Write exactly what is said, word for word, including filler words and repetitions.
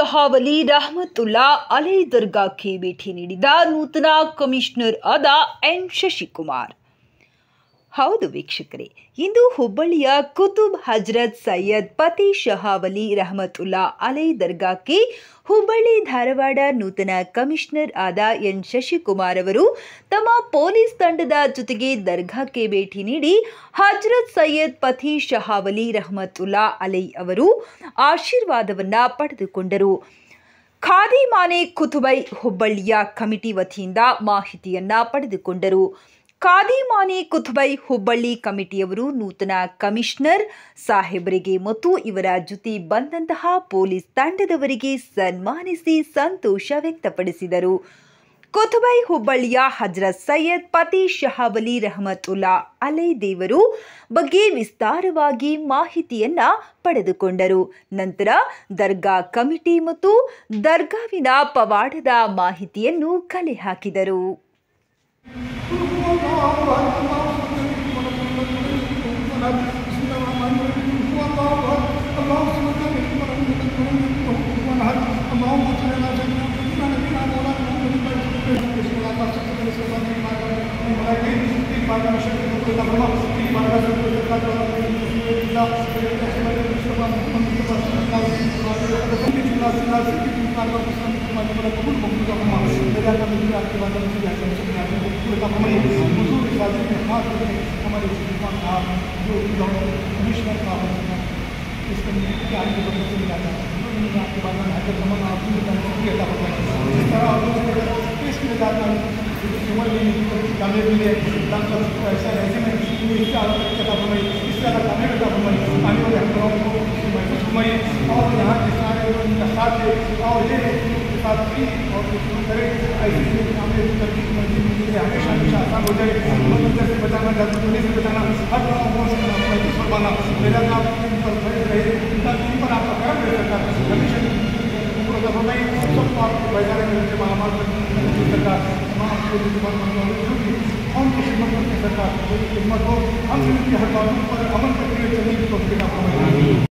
ಶಹಾವಲಿ ರಹಮತುಲ್ಲಾ ಅಲೈ ದರ್ಗಾಕ್ಕೆ ಭೇಟಿ ನೀಡಿದ ನೂತನ ಕಮಿಷನರ್ ಆದ ಎನ್ ಶಶಿಕುಮಾರ್. ಹೌದು ವೀಕ್ಷಕರೇ, ಇಂದು ಹುಬ್ಬಳ್ಳಿಯ ಕುತುಬ್ ಹಜರತ್ ಸೈಯದ್ ಫತೇ ಶಹಾವಲಿ ರಹಮತುಲ್ಲಾ ಅಲೈ ದರ್ಗಾಕ್ಕೆ ಹುಬ್ಬಳ್ಳಿ ಧಾರವಾಡ ನೂತನ ಕಮಿಷನರ್ ಆದ ಎನ್ ಶಶಿಕುಮಾರ್ ಅವರು ತಮ್ಮ ಪೊಲೀಸ್ ತಂಡದ ಜೊತೆಗೆ ದರ್ಗಾಕ್ಕೆ ಭೇಟಿ ನೀಡಿ ಹಜರತ್ ಸೈಯದ್ ಫತೇ ಶಹಾವಲಿ ರಹಮತುಲ್ಲಾ ಅಲೈ ಅವರು ಆಶೀರ್ವಾದವನ್ನ ಪಡೆದುಕೊಂಡರು. ಖಾದಿಮಾನೆ ಕುತುಬೈ ಹುಬ್ಬಳ್ಳಿಯ ಕಮಿಟಿ ವತಿಯಿಂದ ಮಾಹಿತಿಯನ್ನ ಪಡೆದುಕೊಂಡರು. ಖಾದಿಮಾನೆ ಕುತುಬೈ ಹುಬ್ಬಳ್ಳಿ ಕಮಿಟಿಯವರು ನೂತನ ಕಮಿಷನರ್ ಸಾಹೇಬರಿಗೆ ಮತ್ತು ಇವರ ಜೊತೆ ಬಂದಂತಹ ಪೊಲೀಸ್ ತಂಡದವರಿಗೆ ಸನ್ಮಾನಿಸಿ ಸಂತೋಷ ವ್ಯಕ್ತಪಡಿಸಿದರು. ಕುತುಬೈ ಹುಬ್ಬಳ್ಳಿಯ ಹಜರತ್ ಸೈಯದ್ ಫತೇ ಶಹಾವಲಿ ರಹಮತುಲ್ಲಾ ಅಲೈ ದೇವರು ಬಗ್ಗೆ ವಿಸ್ತಾರವಾಗಿ ಮಾಹಿತಿಯನ್ನ ಪಡೆದುಕೊಂಡರು. ನಂತರ ದರ್ಗಾ ಕಮಿಟಿ ಮತ್ತು ದರ್ಗಾವಿನ ಪವಾಡದ ಮಾಹಿತಿಯನ್ನು ಕಲೆ ಹಾಕಿದರು. हम